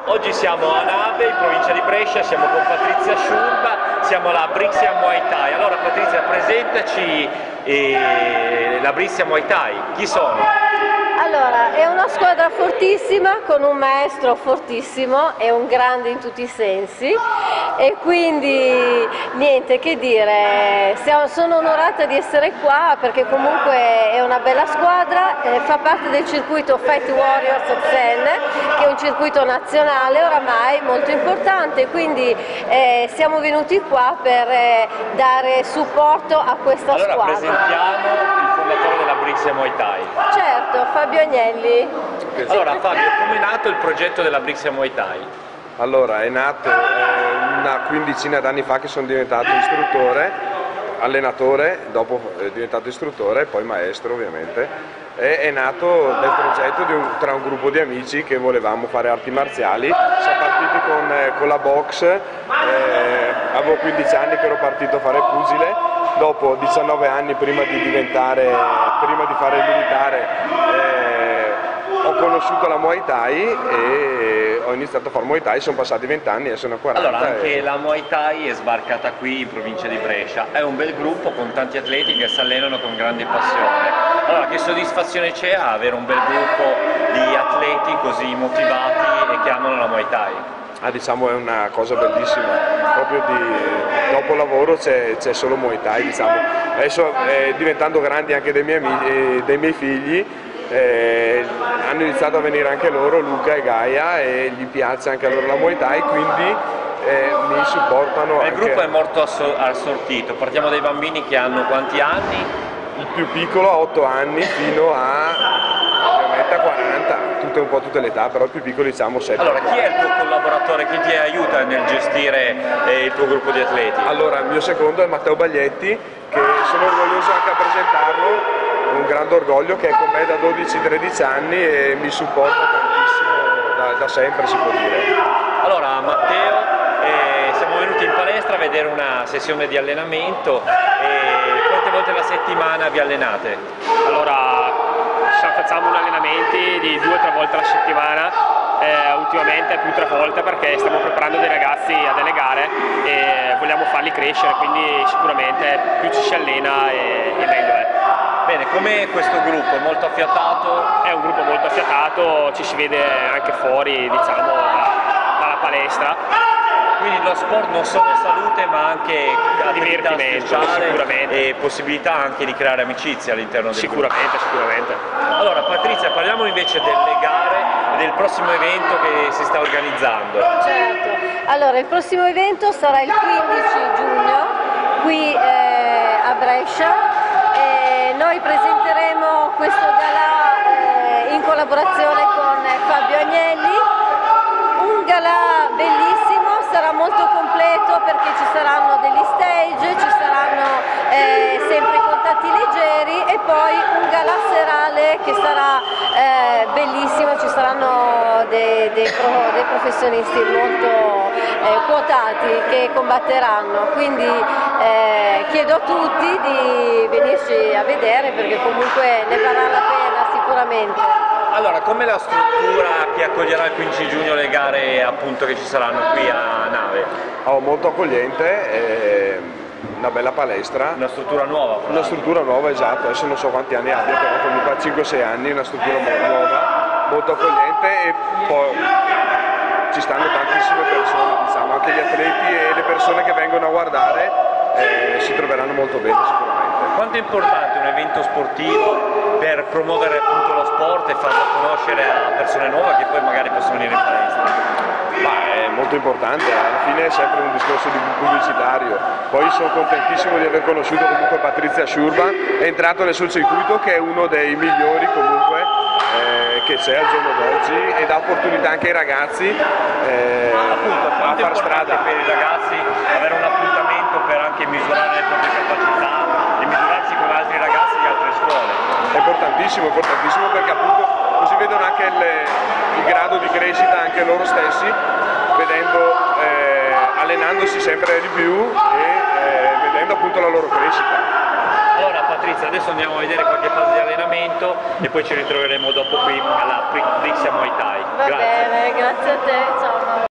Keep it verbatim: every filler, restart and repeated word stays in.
Oggi siamo a Nave, in provincia di Brescia, siamo con Patrizia Sciurba, siamo alla Brixia Muay Thai. Allora Patrizia, presentaci eh, la Brixia Muay Thai, chi sono? Allora, è una squadra fortissima, con un maestro fortissimo e un grande in tutti i sensi, e quindi niente che dire, siamo, sono onorata di essere qua perché comunque è una bella squadra, eh, fa parte del circuito Fight Warriors of Zen, che è un circuito nazionale oramai molto importante, quindi eh, siamo venuti qua per eh, dare supporto a questa allora, squadra. Allora presentiamo il fondatore della Brixia Muay Thai. Certo, Fabio Agnelli. Allora Fabio, come è nato il progetto della Brixia Muay Thai? Allora, è nato eh, una quindicina d'anni fa che sono diventato istruttore, allenatore, dopo è diventato istruttore, poi maestro ovviamente, e è nato nel progetto di un, tra un gruppo di amici che volevamo fare arti marziali. Siamo partiti con, eh, con la box, eh, avevo quindici anni che ero partito a fare pugile, dopo diciannove anni prima di diventare, prima di fare il militare, eh, ho conosciuto la Muay Thai e ho iniziato a fare Muay Thai, sono passati venti anni e sono quaranta. Allora anche e... la Muay Thai è sbarcata qui in provincia di Brescia, è un bel gruppo con tanti atleti che si allenano con grande passione. Allora che soddisfazione c'è a avere un bel gruppo di atleti così motivati e che amano la Muay Thai? Ah, diciamo è una cosa bellissima, proprio di, dopo lavoro c'è solo Muay Thai, diciamo. Adesso eh, diventando grandi anche dei miei, amici, dei miei figli, eh, hanno iniziato a venire anche loro, Luca e Gaia, e gli piace anche a loro la Muay Thai, quindi eh, mi supportano. Il anche... gruppo è molto assortito, partiamo dai bambini che hanno quanti anni? Il più piccolo ha otto anni fino a, ovviamente, a quaranta, tutte un po' tutte le età, però il più piccolo diciamo sette. Allora chi è il tuo collaboratore, chi ti aiuta nel gestire eh, il tuo gruppo di atleti? Allora il mio secondo è Matteo Baglietti, che sono orgoglioso anche a presentarlo, un grande orgoglio, che è con me da dodici tredici anni e mi supporta tantissimo da, da sempre, si può dire. Allora Matteo, eh, siamo venuti in palestra a vedere una sessione di allenamento. E quante volte alla settimana vi allenate? Allora facciamo allenamenti di due o tre volte alla settimana, eh, ultimamente più tre volte perché stiamo preparando dei ragazzi a delle gare e vogliamo farli crescere, quindi sicuramente più ci si allena e, e meglio è. Bene, come questo gruppo? È molto affiatato? È un gruppo molto affiatato, ci si vede anche fuori, diciamo, da, dalla palestra. Quindi lo sport non solo salute ma anche divertimento, sicuramente, e possibilità anche di creare amicizie all'interno del sicuramente, gruppo. Sicuramente. Allora Patrizia, parliamo invece delle gare e del prossimo evento che si sta organizzando. Certo, allora il prossimo evento sarà il quindici giugno qui eh, a Brescia e noi presenteremo questo galà eh, in collaborazione con Fabio Agnelli, un galà bellissimo, sarà molto completo perché ci saranno degli stage, ci saranno eh, sempre contatti leggeri e poi un galà serale che sarà eh, bellissimo, ci saranno dei, dei, pro, dei professionisti molto eh, quotati che combatteranno, quindi eh, chiedo a tutti di venirci a vedere perché comunque ne varrà la pena sicuramente. Allora, com'è la struttura che accoglierà il quindici giugno le gare appunto che ci saranno qui a Nave? Oh, molto accogliente, eh, una bella palestra. Una struttura nuova? Una struttura nuova, esatto, adesso non so quanti anni abbia, però comunque a cinque sei anni, una struttura nuova, molto accogliente e poi ci stanno tantissime persone, diciamo, anche gli atleti e le persone che vengono a guardare eh, si troveranno molto bene sicuramente. Quanto è importante un evento sportivo per promuovere appunto lo sport e farlo conoscere a persone nuove che poi magari possono venire in palestra? Ma è molto importante, alla fine è sempre un discorso di pubblicitario. Poi sono contentissimo di aver conosciuto comunque Patrizia Sciurba, è entrato nel suo circuito che è uno dei migliori comunque eh, che c'è al giorno d'oggi e dà opportunità anche ai ragazzi eh, appunto, a far strada. Per i ragazzi avere un appuntamento per anche misurare le proprie capacità e misurarsi con altri ragazzi di altre scuole. È importantissimo, importantissimo perché appunto così vedono anche il, il grado di crescita anche loro stessi, vedendo, eh, allenandosi sempre di più e eh, vedendo appunto la loro crescita. Allora Patrizia, adesso andiamo a vedere qualche fase di allenamento e poi ci ritroveremo dopo qui alla Brixia Muay Thai. Va Grazie. bene, grazie a te.